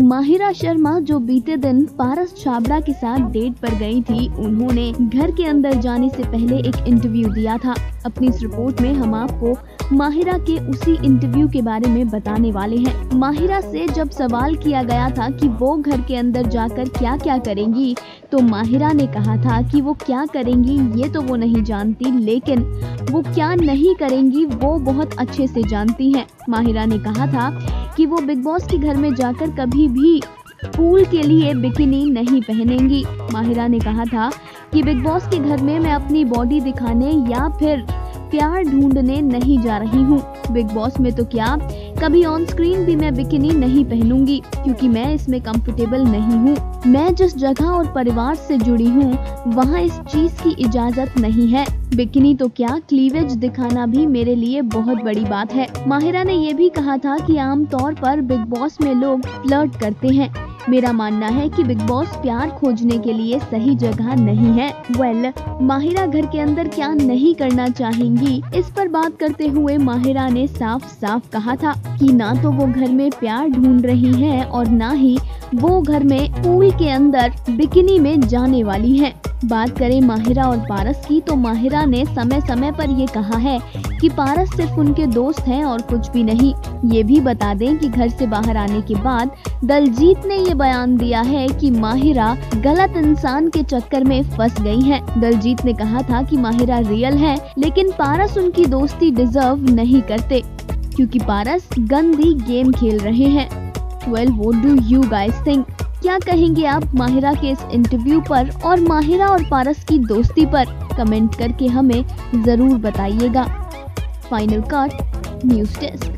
माहिरा शर्मा जो बीते दिन पारस छाबड़ा के साथ डेट पर गई थी, उन्होंने घर के अंदर जाने से पहले एक इंटरव्यू दिया था। अपनी इस रिपोर्ट में हम आपको माहिरा के उसी इंटरव्यू के बारे में बताने वाले हैं। माहिरा से जब सवाल किया गया था कि वो घर के अंदर जाकर क्या क्या करेंगी, तो माहिरा ने कहा था कि वो क्या करेंगी ये तो वो नहीं जानती, लेकिन वो क्या नहीं करेंगी वो बहुत अच्छे से जानती हैं। माहिरा ने कहा था कि वो बिग बॉस के घर में जाकर कभी भी पूल के लिए बिकिनी नहीं पहनेंगी। माहिरा ने कहा था कि बिग बॉस के घर में मैं अपनी बॉडी दिखाने या फिर प्यार ढूंढने नहीं जा रही हूँ। बिग बॉस में तो क्या, कभी ऑन स्क्रीन भी मैं बिकिनी नहीं पहनूंगी, क्योंकि मैं इसमें कंफर्टेबल नहीं हूँ। मैं जिस जगह और परिवार से जुड़ी हूँ वहाँ इस चीज की इजाजत नहीं है। बिकिनी तो क्या, क्लीवेज दिखाना भी मेरे लिए बहुत बड़ी बात है। माहिरा ने ये भी कहा था कि आमतौर पर बिग बॉस में लोग फ्लर्ट करते हैं। मेरा मानना है कि बिग बॉस प्यार खोजने के लिए सही जगह नहीं है। माहिरा घर के अंदर क्या नहीं करना चाहेंगी, इस पर बात करते हुए माहिरा ने साफ साफ कहा था कि ना तो वो घर में प्यार ढूंढ रही है और ना ही वो घर में पूल के अंदर बिकिनी में जाने वाली है। बात करें माहिरा और पारस की, तो माहिरा ने समय समय पर ये कहा है कि पारस सिर्फ उनके दोस्त हैं और कुछ भी नहीं। ये भी बता दें कि घर से बाहर आने के बाद दलजीत ने ये बयान दिया है कि माहिरा गलत इंसान के चक्कर में फंस गई है। दलजीत ने कहा था कि माहिरा रियल है, लेकिन पारस उनकी दोस्ती डिजर्व नहीं करते, क्योंकि पारस गंदी गेम खेल रहे हैं। What do you guys think? क्या कहेंगे आप माहिरा के इस इंटरव्यू पर और माहिरा और पारस की दोस्ती पर? कमेंट करके हमें जरूर बताइएगा। Final cut news desk.